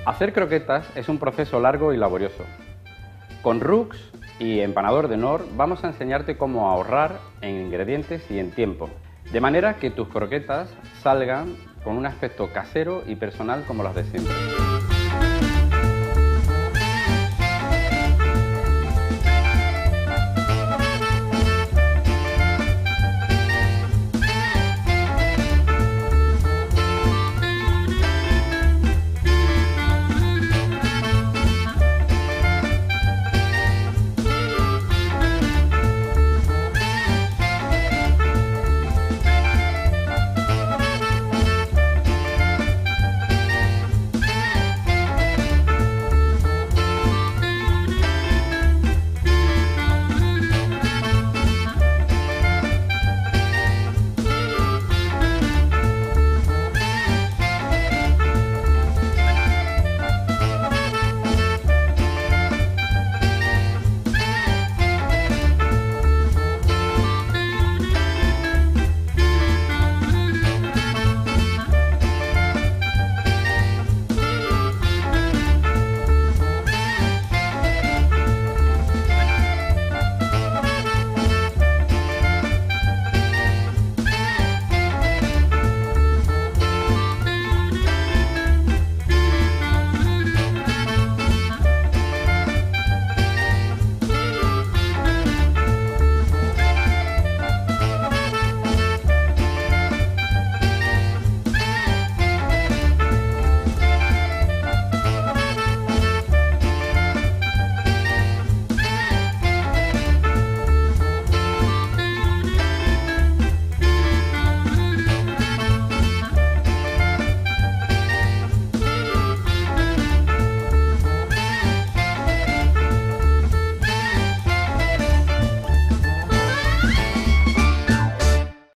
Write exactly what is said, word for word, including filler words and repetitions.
Hacer croquetas es un proceso largo y laborioso. Con Rux y Empanador de Nor vamos a enseñarte cómo ahorrar en ingredientes y en tiempo, de manera que tus croquetas salgan con un aspecto casero y personal como las de siempre.